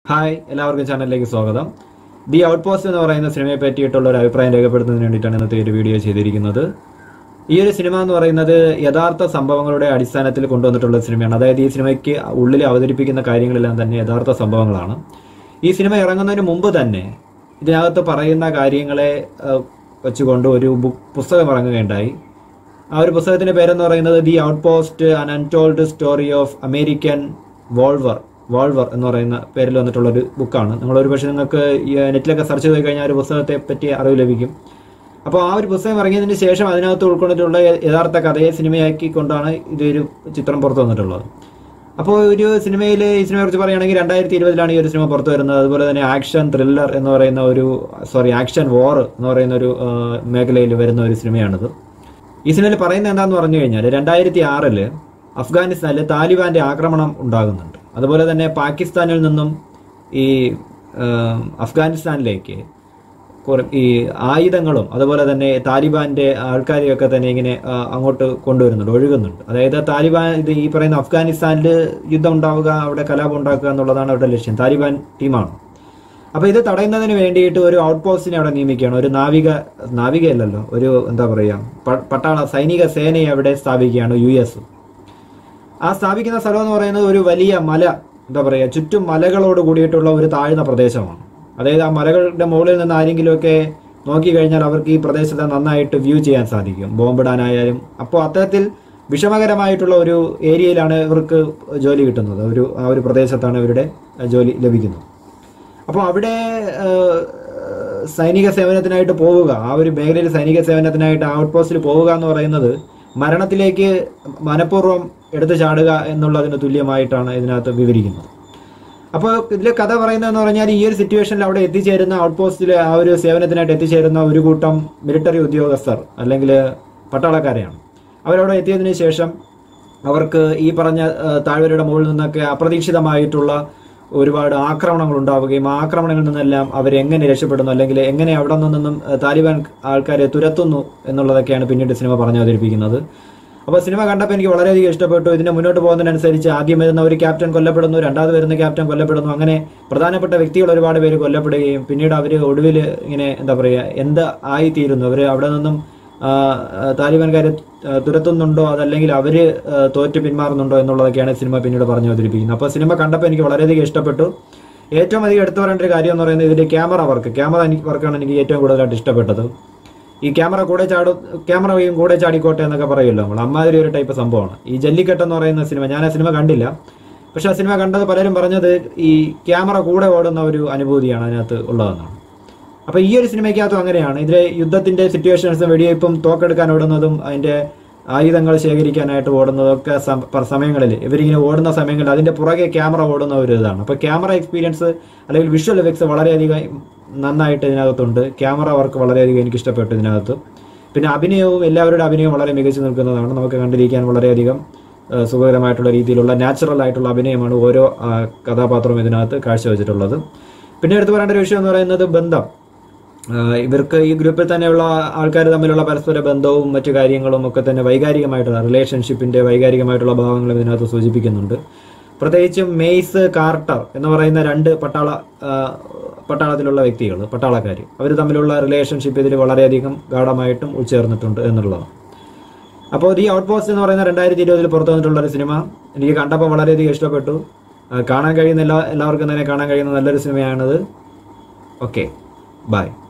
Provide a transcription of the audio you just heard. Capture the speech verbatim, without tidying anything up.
Hi, എല്ലാവർക്കും ചാനലിലേക്ക് സ്വാഗതം. ദി ഔട്ട്പോസ്റ്റ് എന്ന് പറയുന്ന സിനിമയെ പറ്റിയിട്ടുള്ള ഒരു അഭിപ്രായം രേഖപ്പെടുത്തുന്നതിന് വേണ്ടിയിട്ടാണ് ഇന്നത്തെ ഒരു വീഡിയോ ചെയ്തിരിക്കുന്നത്. ഈ ഒരു സിനിമ എന്ന് പറയുന്നത് യഥാർത്ഥ സംഭവങ്ങളുടെ അടിസ്ഥാനത്തിൽ കൊണ്ടുവന്നിട്ടുള്ള സിനിമയാണ്. അതായത് ഈ സിനിമയ്ക്ക് ഉള്ളിൽ അവതരിപ്പിക്കുന്ന കാര്യങ്ങളെല്ലാം തന്നെ യഥാർത്ഥ സംഭവങ്ങളാണ്. ഈ സിനിമ ഇറങ്ങുന്നതിന് മുമ്പ് തന്നെ ഇതിനകത്ത് പറയുന്ന കാര്യങ്ങളെ വെച്ചുകൊണ്ട് ഒരു ബുക്ക് പുസ്തകം ഇറങ്ങുകയുണ്ടായി. ആ ഒരു പുസ്തകത്തിൻ്റെ പേരെന്ന് പറയുന്നത് the outpost an untold story of American valour valour എന്ന് പറയുന്ന പേരിൽ വന്നിട്ടുള്ളൊരു ബുക്കാണ്. നമ്മളൊരു പക്ഷേ നിങ്ങൾക്ക് നെറ്റിലൊക്കെ സെർച്ച് ചെയ്ത് കഴിഞ്ഞാൽ ഒരു പുസ്തകത്തെ പറ്റി അറിവ് ലഭിക്കും. അപ്പോൾ ആ ഒരു പുസ്തകം ഇറങ്ങിയതിന് ശേഷം അതിനകത്ത് ഉൾക്കൊണ്ടിട്ടുള്ള യഥാർത്ഥ കഥയെ സിനിമയാക്കിക്കൊണ്ടാണ് ഇതൊരു ചിത്രം പുറത്തു വന്നിട്ടുള്ളത്. അപ്പോൾ ഒരു സിനിമയിൽ ഈ സിനിമയെ കുറിച്ച് പറയുകയാണെങ്കിൽ രണ്ടായിരത്തി ഇരുപതിലാണ് ഈ ഒരു സിനിമ പുറത്തു വരുന്നത്. അതുപോലെ തന്നെ ആക്ഷൻ ത്രില്ലർ എന്ന് പറയുന്ന ഒരു സോറി ആക്ഷൻ വോർ എന്ന് പറയുന്ന ഒരു മേഖലയിൽ വരുന്ന ഒരു സിനിമയാണിത്. ഈ സിനിമയിൽ പറയുന്നത് എന്താണെന്ന് പറഞ്ഞു കഴിഞ്ഞാൽ രണ്ടായിരത്തി ആറില് അഫ്ഗാനിസ്ഥാനിൽ താലിബാന്റെ ആക്രമണം ഉണ്ടാകുന്നുണ്ട്. അതുപോലെ തന്നെ പാകിസ്ഥാനിൽ നിന്നും ഈ അഫ്ഗാനിസ്ഥാനിലേക്ക് ഈ ആയുധങ്ങളും അതുപോലെ തന്നെ താലിബാന്റെ ആൾക്കാരെയൊക്കെ തന്നെ ഇങ്ങനെ അങ്ങോട്ട് കൊണ്ടുവരുന്നുണ്ട്, ഒഴുകുന്നുണ്ട്. അതായത് താലിബാൻ ഇത് ഈ പറയുന്ന അഫ്ഗാനിസ്ഥാനിൽ യുദ്ധം ഉണ്ടാവുക, അവിടെ കലാപം ഉണ്ടാക്കുക എന്നുള്ളതാണ് അവരുടെ ലക്ഷ്യം. താലിബാൻ ടീമാണ്. അപ്പോൾ ഇത് തടയുന്നതിന് വേണ്ടിയിട്ട് ഒരു ഔട്ട് പോസ്റ്റിനെ അവിടെ നിയമിക്കുകയാണ്. ഒരു നാവിക നാവികയല്ലല്ലോ ഒരു എന്താ പറയുക പട്ടാള സൈനിക സേനയെ അവിടെ സ്ഥാപിക്കുകയാണ് യു എസ്. ആ സ്ഥാപിക്കുന്ന സ്ഥലം എന്ന് പറയുന്നത് ഒരു വലിയ മല, എന്താ പറയുക ചുറ്റും മലകളോട് കൂടിയിട്ടുള്ള ഒരു താഴ്ന്ന പ്രദേശമാണ്. അതായത് ആ മലകളുടെ മുകളിൽ നിന്ന് ആരെങ്കിലുമൊക്കെ നോക്കിക്കഴിഞ്ഞാൽ അവർക്ക് ഈ പ്രദേശത്തെ നന്നായിട്ട് വ്യൂ ചെയ്യാൻ സാധിക്കും, ബോംബിടാനായാലും. അപ്പോൾ അത്തരത്തിൽ വിഷമകരമായിട്ടുള്ള ഒരു ഏരിയയിലാണ് ഇവർക്ക് ജോലി കിട്ടുന്നത്. ഒരു ആ ഒരു പ്രദേശത്താണ് ഇവരുടെ ജോലി ലഭിക്കുന്നത്. അപ്പോൾ അവിടെ സൈനിക സേവനത്തിനായിട്ട് പോവുക, ആ ഒരു മേഖലയിൽ സൈനിക സേവനത്തിനായിട്ട് ഔട്ട് പോസ്റ്റിൽ പോവുക എന്ന് പറയുന്നത് മരണത്തിലേക്ക് മനഃപൂർവ്വം എടുത്തു ചാടുക എന്നുള്ളതിന് തുല്യമായിട്ടാണ് ഇതിനകത്ത് വിവരിക്കുന്നത്. അപ്പോൾ ഇതിലെ കഥ പറയുന്നതെന്ന് പറഞ്ഞാൽ ഈ ഒരു സിറ്റുവേഷനിൽ അവിടെ എത്തിച്ചേരുന്ന ഔട്ട് പോസ്റ്റിൽ ആ ഒരു സേവനത്തിനായിട്ട് എത്തിച്ചേരുന്ന ഒരു കൂട്ടം മിലിറ്ററി ഉദ്യോഗസ്ഥർ അല്ലെങ്കിൽ പട്ടാളക്കാരെയാണ്. അവരവിടെ എത്തിയതിനു ശേഷം അവർക്ക് ഈ പറഞ്ഞ താഴ്വരയുടെ മുകളിൽ നിന്നൊക്കെ അപ്രതീക്ഷിതമായിട്ടുള്ള ഒരുപാട് ആക്രമണങ്ങൾ ഉണ്ടാവുകയും ആ ആക്രമണങ്ങളിൽ നിന്നെല്ലാം അവരെങ്ങനെ രക്ഷപ്പെടുന്നു അല്ലെങ്കിൽ എങ്ങനെ അവിടെ നിന്നും താലിബാൻ ആൾക്കാരെ തുരത്തുന്നു എന്നുള്ളതൊക്കെയാണ് പിന്നീട് സിനിമ പറഞ്ഞു അവതരിപ്പിക്കുന്നത്. അപ്പോൾ സിനിമ കണ്ടപ്പോൾ എനിക്ക് വളരെയധികം ഇഷ്ടപ്പെട്ടു. ഇതിന് മുന്നോട്ട് പോകുന്നതിനനുസരിച്ച് ആദ്യം വരുന്ന ഒരു ക്യാപ്റ്റൻ കൊല്ലപ്പെടുന്നു, രണ്ടാമത് വരുന്ന ക്യാപ്റ്റൻ കൊല്ലപ്പെടുന്നു, അങ്ങനെ പ്രധാനപ്പെട്ട വ്യക്തികൾ ഒരുപാട് പേര് കൊല്ലപ്പെടുകയും പിന്നീട് അവർ ഒടുവിൽ ഇങ്ങനെ എന്താ പറയുക എന്ത് ആയിത്തീരുന്നു, അവർ അവിടെ നിന്നും താലിബാൻകാരെ തുരത്തുന്നുണ്ടോ അതല്ലെങ്കിൽ അവർ തോറ്റ് പിന്മാറുന്നുണ്ടോ എന്നുള്ളതൊക്കെയാണ് സിനിമ പിന്നീട് പറഞ്ഞു അവതരിപ്പിക്കുന്നത്. അപ്പോൾ സിനിമ കണ്ടപ്പോൾ എനിക്ക് വളരെയധികം ഇഷ്ടപ്പെട്ടു. ഏറ്റവും അധികം എടുത്തു പറയേണ്ട ഒരു കാര്യം എന്ന് പറയുന്നത് ഇതിൻ്റെ ക്യാമറ വർക്ക് ക്യാമറ വർക്കാണ് എനിക്ക് ഏറ്റവും കൂടുതലായിട്ട് ഇഷ്ടപ്പെട്ടത്. ഈ ക്യാമറ കൂടെ ചാടും ക്യാമറയും കൂടെ ചാടിക്കോട്ടെ എന്നൊക്കെ പറയുമല്ലോ നമ്മൾ, അമ്മാതിരി ഒരു ടൈപ്പ് സംഭവമാണ് ഈ ജല്ലിക്കെട്ട് എന്ന് പറയുന്ന സിനിമ. ഞാൻ ആ സിനിമ കണ്ടില്ല, പക്ഷെ ആ സിനിമ കണ്ടത് പലരും പറഞ്ഞത് ഈ ക്യാമറ കൂടെ ഓടുന്ന ഒരു അനുഭൂതിയാണ് അതിനകത്ത് ഉള്ളതെന്നാണ്. അപ്പോൾ ഈ ഒരു സിനിമയ്ക്കകത്തും അങ്ങനെയാണ്. ഇതിലെ യുദ്ധത്തിൻ്റെ സിറ്റുവേഷൻസും വെടിവയ്പ്പും തോക്കെടുക്കാൻ ഓടുന്നതും അതിൻ്റെ ആയുധങ്ങൾ ശേഖരിക്കാനായിട്ട് ഓടുന്നതൊക്കെ സമയങ്ങളിൽ ഇവരിങ്ങനെ ഓടുന്ന സമയങ്ങളിൽ അതിൻ്റെ പുറകെ ക്യാമറ ഓടുന്ന ഒരു ഇതാണ്. അപ്പോൾ ക്യാമറ എക്സ്പീരിയൻസ് അല്ലെങ്കിൽ വിഷ്വൽ എഫക്ട്സ് വളരെയധികം നന്നായിട്ട് ഇതിനകത്തുണ്ട്. ക്യാമറ വർക്ക് വളരെയധികം എനിക്ക് ഇഷ്ടപ്പെട്ടു ഇതിനകത്ത്. പിന്നെ അഭിനയവും എല്ലാവരുടെ അഭിനയവും വളരെ മികച്ചു നിൽക്കുന്നതാണ്. നമുക്ക് കണ്ടിരിക്കാൻ വളരെയധികം സുഖകരമായിട്ടുള്ള രീതിയിലുള്ള നാച്ചുറൽ ആയിട്ടുള്ള അഭിനയമാണ് ഓരോ കഥാപാത്രവും ഇതിനകത്ത് കാഴ്ചവെച്ചിട്ടുള്ളത്. പിന്നെ എടുത്തു പറയേണ്ട ഒരു വിഷയം എന്ന് പറയുന്നത് ബന്ധം. ഇവർക്ക് ഈ ഗ്രൂപ്പിൽ തന്നെയുള്ള ആൾക്കാർ തമ്മിലുള്ള പരസ്പര ബന്ധവും മറ്റു കാര്യങ്ങളും ഒക്കെ തന്നെ വൈകാരികമായിട്ടുള്ള റിലേഷൻഷിപ്പിൻ്റെ വൈകാരികമായിട്ടുള്ള ഭാവങ്ങളും ഇതിനകത്ത് സൂചിപ്പിക്കുന്നുണ്ട്. പ്രത്യേകിച്ചും മെയ്സ് കാർട്ടർ എന്ന് പറയുന്ന രണ്ട് പട്ടാള പട്ടാളത്തിലുള്ള വ്യക്തികൾ പട്ടാളക്കാർ അവർ തമ്മിലുള്ള റിലേഷൻഷിപ്പ് ഇതിൽ വളരെയധികം ഗാഢമായിട്ടും ഉൾച്ചേർന്നിട്ടുണ്ട് എന്നുള്ളതാണ്. അപ്പോൾ ദി ഔട്ട് പോസ്റ്റ് എന്ന് പറയുന്ന രണ്ടായിരത്തി ഇരുപതിൽ പുറത്തു വന്നിട്ടുള്ളൊരു സിനിമ എനിക്ക് കണ്ടപ്പോൾ വളരെയധികം ഇഷ്ടപ്പെട്ടു. കാണാൻ കഴിയുന്ന എല്ലാ എല്ലാവർക്കും തന്നെ കാണാൻ കഴിയുന്ന നല്ലൊരു സിനിമയാണിത്. Okay, by.